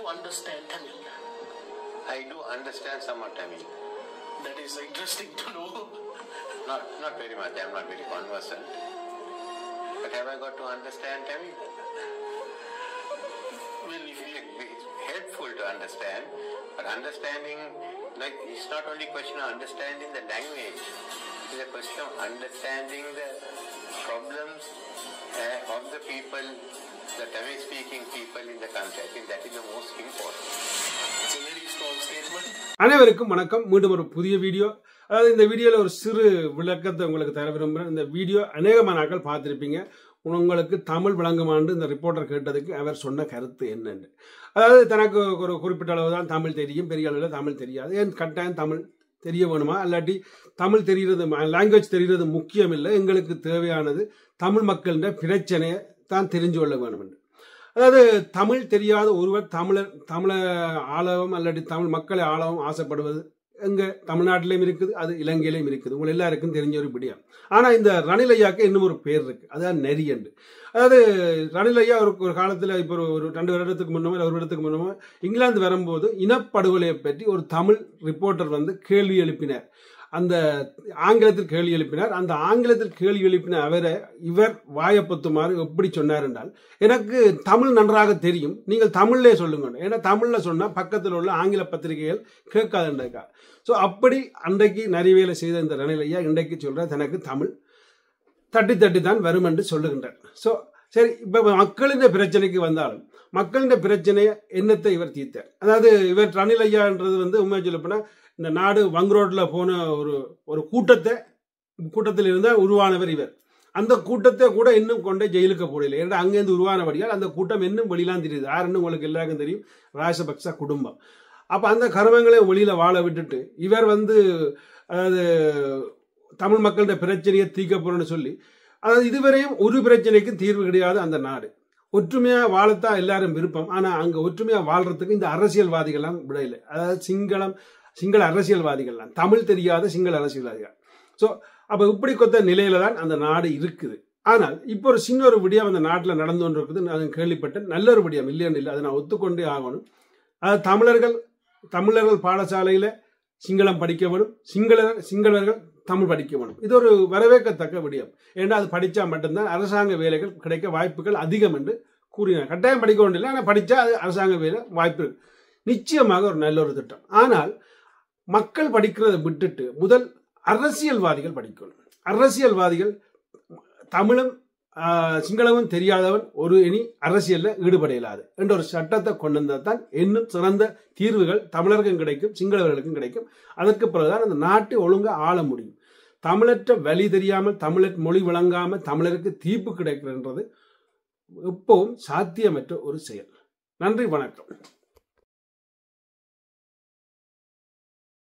understand Tamil? I do understand somewhat Tamil. That is interesting to know. Not very much. I am not very conversant. But have I got to understand Tamil? Well, if you... It's helpful to understand, but understanding, like, it's not only a question of understanding the language. It's a question of understanding the problems of the people, the Tamil-speaking people in the country. I think that is the most important. It's a very strong statement. அனைவருக்கும் வணக்கம். மீண்டும் ஒரு புதிய video. அதாவது இந்த வீடியோவில் ஒரு சிறு விளக்கத்தை உங்களுக்கு தர விரும்புகிறேன். இந்த வீடியோ அநேகமான நாட்கள் பார்த்துருப்பீங்க. உங்களுக்கு தமிழ் விளங்குமான்னு இந்த ரிப்போர்ட்டர் கேட்டதுக்கு அவர் சொன்ன கருத்து என்னென்னு. அதாவது தனக்கு ஒரு குறிப்பிட்ட அளவு தான் தமிழ் தெரியும், பெரிய அளவில் தமிழ் தெரியாது. ஏன் கட்டாயம் தமிழ் தெரிய வேணுமா? அல்லாட்டி தமிழ் தெரிகிறது, லாங்குவேஜ் தெரிகிறது முக்கியம் இல்லை. எங்களுக்கு தேவையானது தமிழ் மக்களின் பிரச்சனையை தான் தெரிஞ்சு கொள்ள வேணும் என்று. அதாவது தமிழ் தெரியாத ஒருவர் தமிழை ஆளவும் அல்லாட்டி தமிழ் மக்களை ஆளவும் ஆசைப்படுவது எங்க தமிழ்நாட்டிலையும் இருக்குது, அது இலங்கையிலையும் இருக்குது. உங்களை எல்லாருக்கும் தெரிஞ்ச ஒரு விடயம். ஆனால் இந்த ரணில் ஐயாவுக்கு இன்னும் ஒரு பேர் இருக்கு, அதான் நெறியண்டு. அதாவது ரணில் ஐயா ஒரு காலத்தில் இப்போ ஒரு 2 வருடத்துக்கு முன்னமோ 1 வருடத்துக்கு முன்னமோ இங்கிலாந்து வரும்போது இனப்படுகொலையை பற்றி ஒரு தமிழ் ரிப்போர்ட்டர் வந்து கேள்வி எழுப்பினார். அந்த ஆங்கிலத்தில் கேள்வி எழுப்பினார். அந்த ஆங்கிலத்தில் கேள்வி எழுப்பின இவர் வாயப்பத்துமாறு எப்படி சொன்னார் என்றால், எனக்கு தமிழ் நன்றாக தெரியும், நீங்கள் தமிழ்லே சொல்லுங்க. ஏன்னா தமிழில் சொன்னால் பக்கத்தில் உள்ள ஆங்கில பத்திரிகைகள் கேட்காதுன்றக்கா. ஸோ அப்படி அன்றைக்கு நிறைவேலை செய்த இந்த ரணில் ஐயா இன்றைக்கு சொல்ற தனக்கு தமிழ் தட்டி தான் வரும் என்று சொல்லுகின்றார். ஸோ சரி, இப்போ மக்களின் பிரச்சனைக்கு வந்தாலும் மக்களின் பிரச்சனையை என்னத்தை இவர் தீர்த்தார். அதாவது இவர் ரணில் ஐயான்றது வந்து உண்மையை சொல்லப்போனால் இந்த நாடு வங்குரோட்டில் போன ஒரு கூட்டத்தில் இருந்தால் உருவானவர் இவர். அந்த கூட்டத்தை கூட இன்னும் கொண்டே ஜெயிலுக்கு போடல. ஏன்னா அங்கேருந்து உருவானபடியால் அந்த கூட்டம் இன்னும் வெளியெல்லாம் தெரியுது. யாருன்னு உங்களுக்கு எல்லாருக்கும் தெரியும், ராஜபக்ச குடும்பம். அப்போ அந்த கருமங்களை வெளியில் வாழ விட்டுட்டு இவர் வந்து அதாவது தமிழ் மக்களோட பிரச்சனையை தீர்க்க போறோன்னு சொல்லி, அதாவது இதுவரையும் ஒரு பிரச்சனைக்கும் தீர்வு கிடையாது அந்த நாடு. ஒற்றுமையாக வாழத்தான் எல்லாரும் விருப்பம். ஆனால் அங்கே ஒற்றுமையாக வாழ்றதுக்கு இந்த அரசியல்வாதிகள்லாம் விடையில்லை. அதாவது சிங்கள அரசியல்வாதிகள்லாம், தமிழ் தெரியாத சிங்கள அரசியல்வாதிகள். ஸோ அப்போ இப்படி கொத்த நிலையில தான் அந்த நாடு இருக்குது. ஆனால் இப்போ ஒரு சின்ன ஒரு விடயம் அந்த நாட்டில் நடந்து கொண்டு இருக்குது. நான் கேள்விப்பட்டேன். நல்ல ஒரு விடயம், இல்லைன்னு இல்லை, அதை நான் ஒத்துக்கொண்டே ஆகணும். அது தமிழர்கள் பாடசாலையில் சிங்களம் படிக்க வேணும், சிங்களவர்கள் தமிழ் படிக்க வேணும். இது ஒரு வரவேற்கத்தக்க விடயம். ஏன்னா அது படித்தா மட்டும்தான் அரசாங்க வேலைகள் கிடைக்க வாய்ப்புகள் அதிகம் என்று கூறினார். கட்டாயம் படிக்க வேண்டிய, ஆனால் படித்தா அது அரசாங்க வேலை வாய்ப்பு இருக்கு. நிச்சயமாக ஒரு நல்ல ஒரு திட்டம். ஆனால் மக்கள் படிக்கிறதை விட்டுட்டு முதல் அரசியல்வாதிகள் படிக்கணும். அரசியல்வாதிகள் தமிழும் சிங்களமும் தெரியாதவன் ஒரு இனி அரசியலில் ஈடுபட இயலாது என்ற ஒரு சட்டத்தை கொண்டு வந்தால் தான் இன்னும் சிறந்த தீர்வுகள் தமிழருக்கும் கிடைக்கும், சிங்களவர்களுக்கும் கிடைக்கும். அதற்கு பிறகுதான் அந்த நாட்டை ஒழுங்காக ஆள முடியும். தமிழற்ற வழி தெரியாமல், தமிழர் மொழி விளங்காமல் தமிழருக்கு தீர்ப்பு கிடைக்கிறது எப்பவும் சாத்தியமற்ற ஒரு செயல். நன்றி, வணக்கம்.